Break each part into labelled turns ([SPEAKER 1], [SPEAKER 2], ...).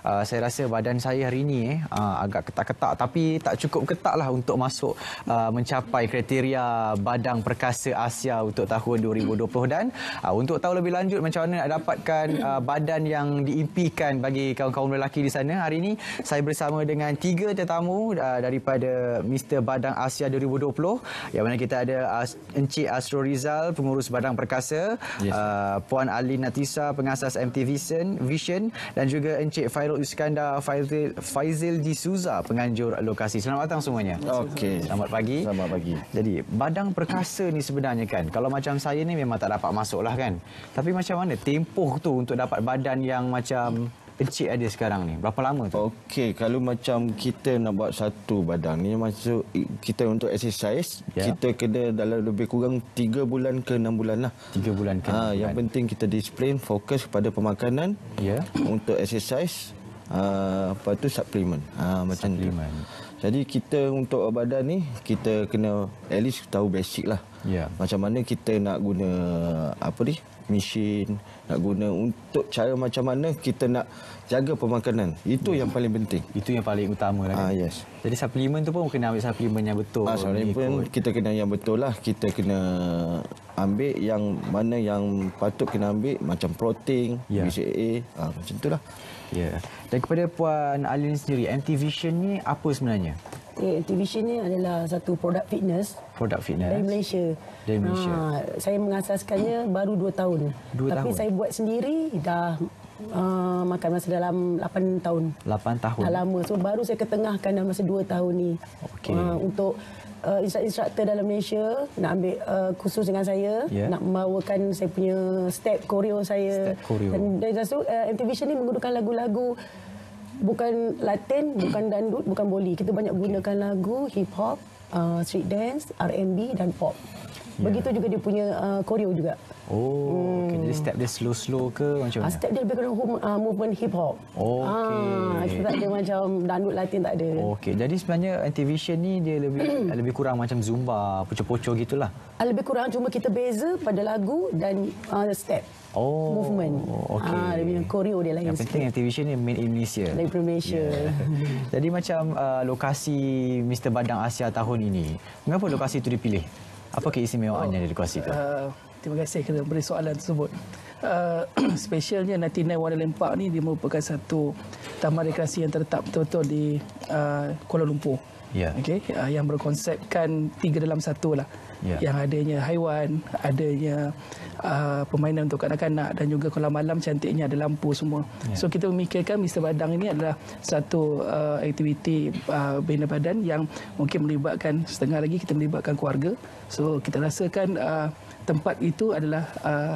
[SPEAKER 1] Saya rasa badan saya hari ini agak ketak-ketak, tapi tak cukup ketak lah untuk masuk mencapai kriteria Badang Perkasa Asia untuk tahun 2020. Dan untuk tahu lebih lanjut macam mana nak dapatkan badan yang diimpikan bagi kaum-kaum lelaki di sana, hari ini saya bersama dengan 3 tetamu daripada Mr. Badang Asia 2020, yang mana kita ada Encik Asrul Rizal, pengurus Badang Perkasa, Puan Alin Natisa, pengasas MT Vision, dan juga Encik Fairul Iskandar Faizil D'Souza, penganjur lokasi. Selamat datang semuanya.
[SPEAKER 2] Okey.
[SPEAKER 1] Selamat pagi.
[SPEAKER 2] Selamat pagi.
[SPEAKER 1] Jadi, Badang Perkasa ni sebenarnya kan, kalau macam saya ni memang tak dapat masuk lah kan. Tapi macam mana tempoh tu untuk dapat badan yang macam Encik ada sekarang ni? Berapa lama tu?
[SPEAKER 2] Okey, kalau macam kita nak buat satu badan ni, masuk kita untuk exercise, kita kena dalam lebih kurang 3 bulan ke 6 bulan lah.
[SPEAKER 1] 3 bulan ke 6 bulan.
[SPEAKER 2] Yang penting kita disiplin, fokus kepada pemakanan. Untuk exercise, lepas tu suplemen. Macam tu. Jadi kita untuk badan ni, kita kena at least tahu basic lah. Macam mana kita nak guna mesin, nak guna untuk cara macam mana kita nak jaga pemakanan. Itu yang paling penting.
[SPEAKER 1] Itu yang paling utama lah kan?
[SPEAKER 2] Yes.
[SPEAKER 1] Jadi suplemen tu pun kena ambil suplemen yang betul.
[SPEAKER 2] Suplemen kita kena yang betul lah. Kita kena ambil yang mana yang patut kena ambil, macam protein, BCAA, macam itulah.
[SPEAKER 1] Dan kepada Puan Alin sendiri, MT Vision ni apa sebenarnya?
[SPEAKER 3] MT Vision ni adalah satu produk fitness.
[SPEAKER 1] Produk fitness
[SPEAKER 3] dari Malaysia.
[SPEAKER 1] Dari Malaysia.
[SPEAKER 3] Saya mengasaskannya baru 2 tahun. Tapi saya buat sendiri dah makan masa dalam 8 tahun.
[SPEAKER 1] 8 tahun.
[SPEAKER 3] Dah lama. So baru saya ketengahkan dalam masa 2 tahun ni. Untuk instruktor dalam Malaysia nak ambil kursus dengan saya, nak membawakan saya punya step choreo saya. Dan dari situ MT Vision ni menggunakan lagu-lagu bukan Latin, bukan dandut, bukan boli. Kita banyak gunakan lagu hip hop, street dance, R&B dan pop. Begitu juga dia punya choreo juga.
[SPEAKER 1] Jadi step dia slow-slow ke macam mana?
[SPEAKER 3] Step dia lebih kurang movement hip hop. Kita tak ada macam dandut Latin, tak ada.
[SPEAKER 1] Jadi sebenarnya MT Vision ni dia lebih kurang macam zumba, poco-poco gitulah.
[SPEAKER 3] Lebih kurang, cuma kita beza pada lagu dan step. Movement. Dia punya choreo dia lain.
[SPEAKER 1] Yang penting MT Vision ni made in Malaysia.
[SPEAKER 3] Dari Malaysia.
[SPEAKER 1] Jadi macam lokasi Mr. Badang Asia tahun ini, mengapa lokasi itu dipilih? Apa keistimewaannya dari lokasi itu?
[SPEAKER 4] Terima kasih kerana beri soalan tersebut. Spesialnya 99 Wonderland Park ni dia merupakan satu taman rekreasi yang terletak betul-betul di Kuala Lumpur. Yang berkonsepkan 3 dalam 1 lah. Yang adanya haiwan, adanya permainan untuk kanak-kanak, dan juga kalau malam cantiknya ada lampu semua. So kita memikirkan Mr. Badang ini adalah satu aktiviti bina badan yang mungkin melibatkan, setengah lagi kita melibatkan keluarga. So kita rasakan tempat itu adalah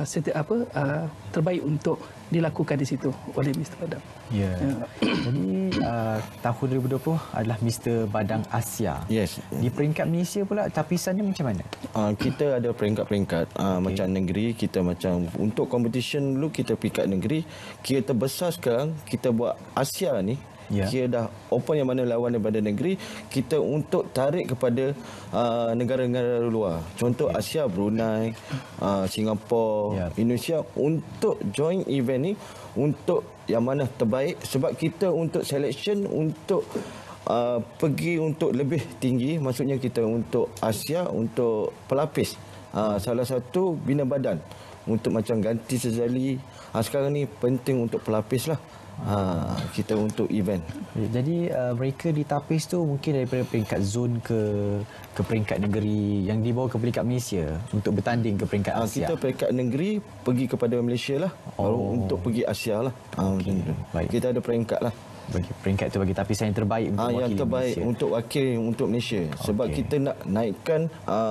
[SPEAKER 4] terbaik untuk dilakukan di situ oleh Mr. Badang.
[SPEAKER 1] Jadi tahun 2020 adalah Mr. Badang Asia. Di peringkat Malaysia pula tapisannya macam mana?
[SPEAKER 2] Kita ada peringkat-peringkat. Macam negeri, kita macam untuk competition dulu kita peringkat negeri. Kita besar sekarang, kita buat Asia ni. Kira dah open yang mana lawan daripada negeri, kita untuk tarik kepada negara-negara luar. Contoh Asia, Brunei, Singapura, Indonesia, untuk join event ni, untuk yang mana terbaik. Sebab kita untuk selection, untuk pergi untuk lebih tinggi, maksudnya kita untuk Asia, untuk pelapis. Salah satu bina badan untuk macam ganti sezali. Sekarang ni penting untuk pelapis lah. Kita untuk event.
[SPEAKER 1] Jadi mereka ditapis tu mungkin daripada peringkat zon ke peringkat negeri yang dibawa ke peringkat Malaysia untuk bertanding ke peringkat Asia.
[SPEAKER 2] Kita peringkat negeri pergi kepada Malaysia lah. Untuk pergi Asia lah. Kita ada peringkat lah.
[SPEAKER 1] Bagi peringkat itu bagi tapisan yang terbaik untuk wakil
[SPEAKER 2] yang terbaik
[SPEAKER 1] Malaysia.
[SPEAKER 2] Untuk wakil untuk Malaysia. Sebab kita nak naikkan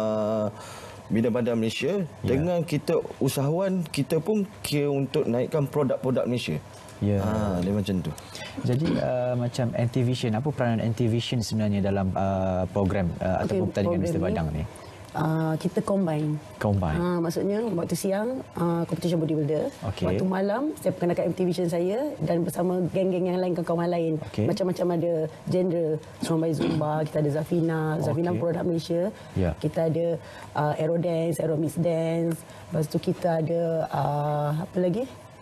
[SPEAKER 2] bina badan Malaysia dengan kita usahawan, kita pun kira untuk naikkan produk-produk Malaysia. Dia macam tu.
[SPEAKER 1] Jadi macam MT Vision, apa peranan MT Vision sebenarnya dalam program ataupun pertandingan Mr. Badang ni?
[SPEAKER 3] Kita combine. Maksudnya waktu siang competition bodybuilder, waktu malam saya perkenalkan MT Vision saya dan bersama geng-geng yang lain, kawan-kawan lain. Macam-macam ada genre, Strong by Zumba, kita ada Zafina produk Malaysia. Kita ada Aero Dance, Aero Mix Dance. Lepas tu kita ada apa lagi?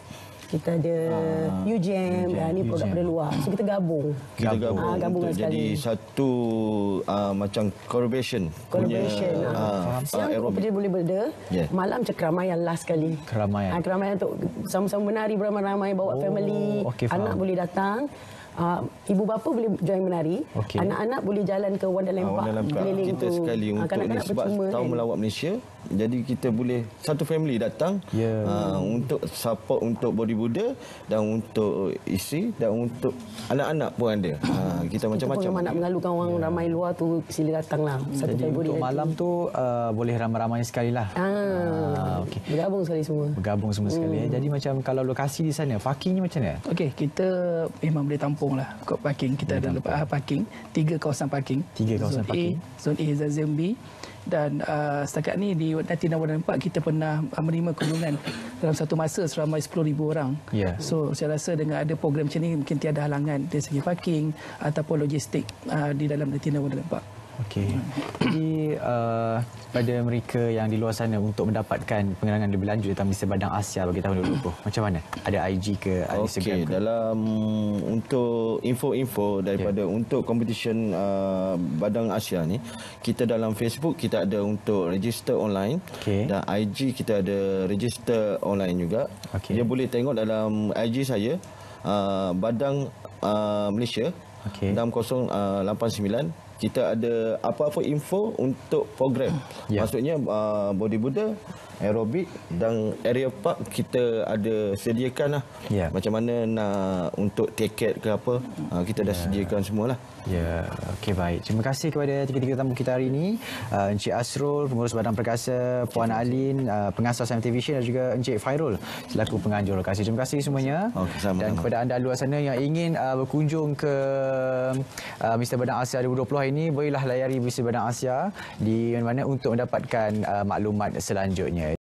[SPEAKER 3] kita ada UJM, ni produk dari luar. So kita gabung.
[SPEAKER 2] Kita gabung untuk jadi
[SPEAKER 3] sekali.
[SPEAKER 2] satu macam collaboration.
[SPEAKER 3] Siang kita boleh berda, malam macam keramaian last sekali. Keramaian untuk sama-sama menari beramai-ramai, bawa family, anak boleh datang. Ibu bapa boleh join menari, anak-anak boleh jalan ke Wonderland Park keliling
[SPEAKER 2] kita
[SPEAKER 3] tu.
[SPEAKER 2] sekali untuk ni sebab tahun melawat Malaysia, jadi kita boleh satu family datang untuk support untuk bodybuilder dan untuk isteri dan untuk anak-anak pun ada. Kita macam-macam.
[SPEAKER 3] Kalau nak mengalukan orang ramai luar tu, sila datanglah.
[SPEAKER 1] Jadi untuk malam tu boleh ramai-ramai sekali lah.
[SPEAKER 3] Bergabung sekali semua.
[SPEAKER 1] Bergabung semua sekali. Jadi macam kalau lokasi di sana, parkingnya macam mana?
[SPEAKER 4] Okey, kita memang boleh tampung lah kot parking. Kita ada parking, 3 kawasan parking.
[SPEAKER 1] 3 kawasan parking.
[SPEAKER 4] Zon A, Zon B. Dan setakat ni di Natina Wonderland Park kita pernah menerima kunjungan dalam satu masa seramai 10,000 orang. So saya rasa dengan ada program macam ni mungkin tiada halangan dari segi parking ataupun logistik di dalam Natina Wonderland Park.
[SPEAKER 1] Okey. Jadi pada mereka yang di luar sana untuk mendapatkan penerangan lebih lanjut tentang Mr. Badang Asia bagi tahun 2020, macam mana? Ada IG ke, ada Instagram ke?
[SPEAKER 2] Dalam untuk info-info daripada untuk competition Badang Asia ni, kita dalam Facebook kita ada untuk register online dan IG kita ada register online juga. Dia boleh tengok dalam IG saya Badang Malaysia 689. Kita ada apa-apa info untuk program. Maksudnya bodybuilder, aerobik dan area park kita ada sediakan lah. Macam mana nak untuk tiket ke apa, kita dah sediakan semualah.
[SPEAKER 1] Okey, baik. Terima kasih kepada tiga-tiga tamu kita hari ini. Encik Asrul, pengurus Badan Perkasa, Puan Alin, pengasas MT Vision dan juga Encik Fairul selaku penganjur lokasi. Terima kasih semuanya. Dan kepada anda luar sana yang ingin berkunjung ke Mr. Badang Asia 2020 ini, bolehlah layari Mr. Badang Asia di mana-mana untuk mendapatkan maklumat selanjutnya.